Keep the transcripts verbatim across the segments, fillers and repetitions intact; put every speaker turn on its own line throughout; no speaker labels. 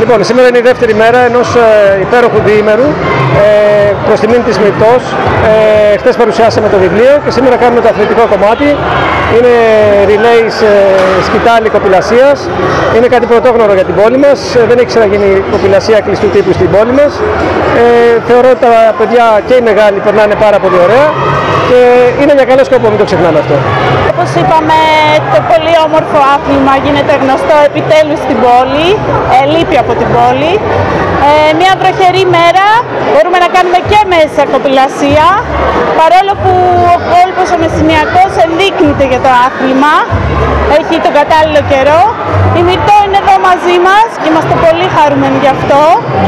Λοιπόν, σήμερα είναι η δεύτερη μέρα ενός ε, υπέροχου διήμερου ε, προς τιμήν της Μυρτός. Ε, χτες παρουσιάσαμε το βιβλίο και σήμερα κάνουμε το αθλητικό κομμάτι. Είναι relays ε, σκητάλη κοπηλασίας. Είναι κάτι πρωτόγνωρο για την πόλη μας. Ε, δεν έχει ξαναγίνει κοπηλασία κλειστού τύπου στην πόλη μας. Ε, θεωρώ ότι τα παιδιά και οι μεγάλοι περνάνε πάρα πολύ ωραία και είναι για καλό σκοπό, μην το ξεχνάμε αυτό.
Όπως είπαμε, το πολύ όμορφο άθλημα γίνεται γνωστό επιτέλους στην πόλη, ε, λείπει από την πόλη. Ε, μια βροχερή μέρα, μπορούμε να κάνουμε και μέσα κοπηλασία, παρόλο που ο κόλπος ο μεσηνιακός ενδείκνυται για το άθλημα, έχει τον κατάλληλο καιρό. Η Μυρτό είναι εδώ μαζί μας και είμαστε πολύ χαρούμενοι γι' αυτό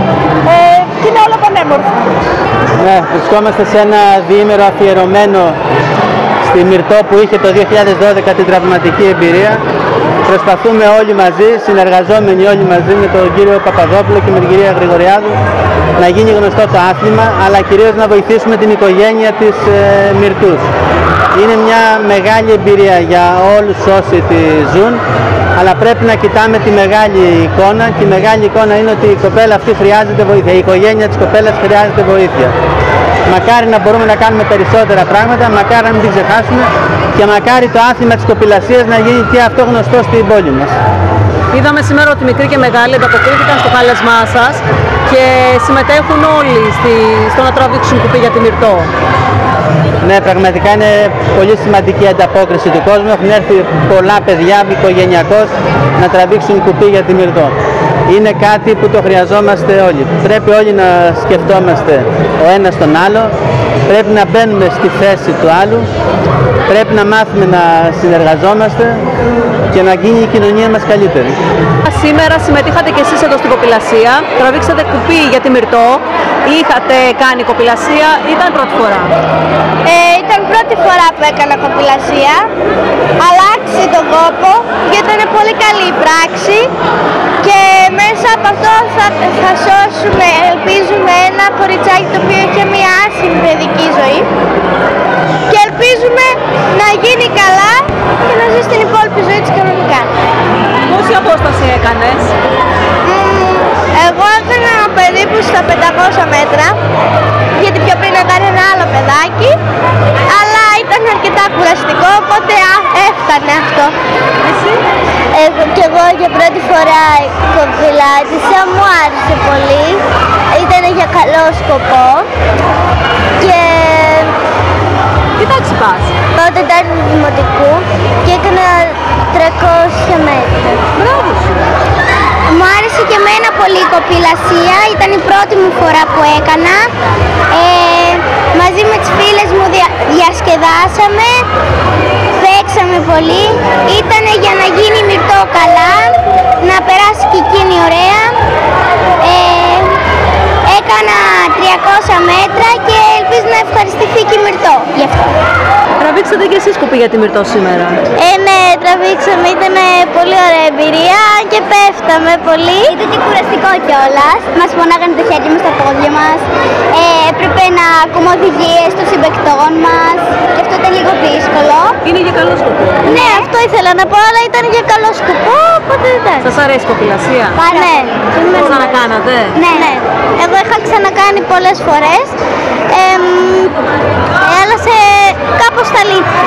ε, και είναι όλο πανέμορφο.
Ναι, βρισκόμαστε σε ένα διήμερο αφιερωμένο στη Μυρτό που είχε το δύο χιλιάδες δώδεκα την τραυματική εμπειρία. Προσπαθούμε όλοι μαζί, συνεργαζόμενοι όλοι μαζί με τον κύριο Παπαδόπουλο και με την κυρία Γρηγοριάδου να γίνει γνωστό το άθλημα, αλλά κυρίως να βοηθήσουμε την οικογένεια της ε, Μυρτούς. Είναι μια μεγάλη εμπειρία για όλους όσοι τη ζουν, αλλά πρέπει να κοιτάμε τη μεγάλη εικόνα και η μεγάλη εικόνα είναι ότι η κοπέλα αυτή χρειάζεται βοήθεια, η οικογένεια της κοπέλας χρειάζεται βοήθεια. Μακάρι να μπορούμε να κάνουμε περισσότερα πράγματα, μακάρι να μην την ξεχάσουμε και μακάρι το άθλημα της κοπηλασίας να γίνει και αυτό γνωστό στην πόλη μας.
Είδαμε σήμερα ότι μικροί και μεγάλοι ανταποκρίθηκαν στο κάλεσμά σας και συμμετέχουν όλοι στη, στο να τραβήξουν κουπί για τη Μυρτό.
Ναι, πραγματικά είναι πολύ σημαντική η ανταπόκριση του κόσμου. Έχουν έρθει πολλά παιδιά οικογενειακώς να τραβήξουν κουπί για τη Μυρτό. Είναι κάτι που το χρειαζόμαστε όλοι. Πρέπει όλοι να σκεφτόμαστε ο ένας τον άλλο, πρέπει να μπαίνουμε στη θέση του άλλου, πρέπει να μάθουμε να συνεργαζόμαστε και να γίνει η κοινωνία μας καλύτερη.
Σήμερα συμμετείχατε και εσείς εδώ στην κοπηλασία, τραβήξατε κουπί για τη Μυρτό. Είχατε κάνει κοπηλασία ή ήταν πρώτη φορά?
Ε, ήταν πρώτη φορά που έκανα κοπηλασία, αλλά άξιζε τον κόπο γιατί ήταν πολύ καλή η πράξη και μέσα από αυτό θα, θα σώσουμε, ελπίζουμε, ένα κοριτσάκι το οποίο είχε μια άσχημη παιδική ζωή και ελπίζουμε να γίνει καλά και να ζει στην υπόλοιπη ζωή της κανονικά.
Πόση απόσταση έκανες?
Εγώ έκανα περίπου στα πεντακόσια μέτρα, γιατί πιο πριν έκανε ένα άλλο παιδάκι, αλλά ήταν αρκετά κουραστικό, οπότε α, έφτανε αυτό.
Εσύ?
Εγώ και εγώ για πρώτη φορά κοπηλάτησα, μου άρεσε πολύ, ήταν για καλό σκοπό και...
Τι τάξη πας?
Τότε ήταν δημοτικού και έκανα τριακόσια μέτρα.
Μπράβο σου!
Μου άρεσε και εμένα πολύ η κοπηλασία, ήταν η πρώτη μου φορά που έκανα. Ε, μαζί με τις φίλες μου δια, διασκεδάσαμε, παίξαμε πολύ. Ήταν για να γίνει η Μυρτό καλά, να περάσει και εκείνη ωραία. Ε, έκανα τριακόσια μέτρα και ελπίζω να ευχαριστηθεί και η Μυρτό γι' αυτό.
Τραβήξατε και εσείς κουπί για τη Μυρτό σήμερα?
Ε, ναι, τραβήξαμε, ήταν πολύ ωραία εμπειρία και πέφταμε πολύ. Ήταν και κουραστικό κιόλας. Μας φωνάγανε τα χέρια μας, τα πόδια μας. Ε, έπρεπε να ακούμε οδηγίες των συμπαικτών μας και αυτό ήταν λίγο δύσκολο.
Είναι για καλό σκοπό?
Ναι, αυτό ήθελα να πω, αλλά ήταν για καλό σκοπό, οπότε δεν.
Σας αρέσει η κοπηλασία?
Πάρα ναι.
Το ξανακάνατε?
Ναι, ναι. Εγώ είχα ξανακάνει πολλές φορές, ε, αλλά σε κάπως τα λύθη.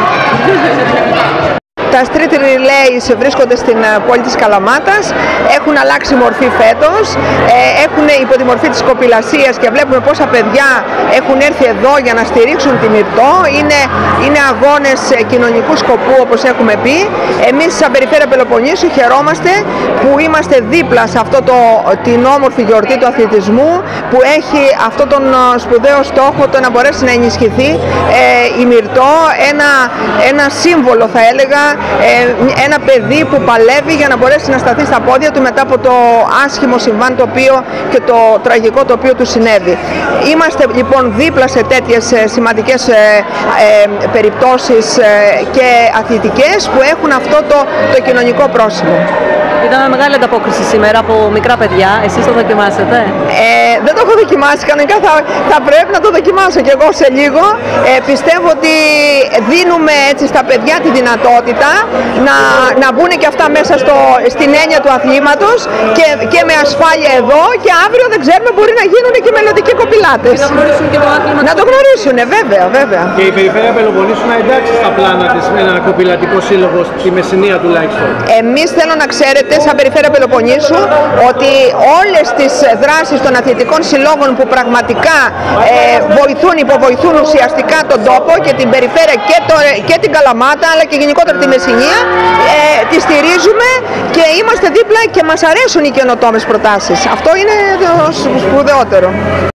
Τα street relays βρίσκονται στην πόλη της Καλαμάτας, έχουν αλλάξει μορφή φέτος, έχουν υπό τη μορφή της κοπηλασίας και βλέπουμε πόσα παιδιά έχουν έρθει εδώ για να στηρίξουν τη Μυρτό. Είναι, είναι αγώνες κοινωνικού σκοπού όπως έχουμε πει. Εμείς σαν Περιφέρεια Πελοποννήσου χαιρόμαστε που είμαστε δίπλα σε αυτό το, την όμορφη γιορτή του αθλητισμού που έχει αυτό τον σπουδαίο στόχο το να μπορέσει να ενισχυθεί ε, η Μυρτό, ένα, ένα σύμβολο θα έλεγα, ένα παιδί που παλεύει για να μπορέσει να σταθεί στα πόδια του μετά από το άσχημο συμβάν το οποίο και το τραγικό το οποίο του συνέβη. Είμαστε λοιπόν δίπλα σε τέτοιες σημαντικές ε, ε, περιπτώσεις ε, και αθλητικές που έχουν αυτό το, το κοινωνικό πρόσημο.
Είδαμε μεγάλη ανταπόκριση σήμερα από μικρά παιδιά. Εσείς το δοκιμάσετε?
Ε, δεν το έχω δοκιμάσει, κανονικά θα, θα πρέπει να το δοκιμάσω κι εγώ σε λίγο. Ε, πιστεύω ότι δίνουμε έτσι στα παιδιά τη δυνατότητα να, να μπουν και αυτά μέσα στο, στην έννοια του αθλήματος και, και με ασφάλεια εδώ, και αύριο δεν ξέρουμε, μπορεί να γίνουν και μελλοντικοί κοπηλάτες.
Να γνωρίσουν και το άθλημα.
Να το γνωρίσουν, βέβαια, βέβαια.
Και η Περιφέρεια Πελοποννήσου να εντάξει στα πλάνα της με ένα κοπηλατικό σύλλογο στη Μεσσηνία τουλάχιστον.
Εμείς θέλω να ξέρετε, σαν Περιφέρεια Πελοποννήσου, ότι όλες τις δράσεις των αθλητικών συλλόγων που πραγματικά ε, βοηθούν, υποβοηθούν ουσιαστικά τον τόπο και την περιφέρεια και, το, και την Καλαμάτα, αλλά και γενικότερα τη Μεσσηνία, ε, τη στηρίζουμε και είμαστε δίπλα και μας αρέσουν οι καινοτόμες προτάσεις. Αυτό είναι το σπουδαιότερο.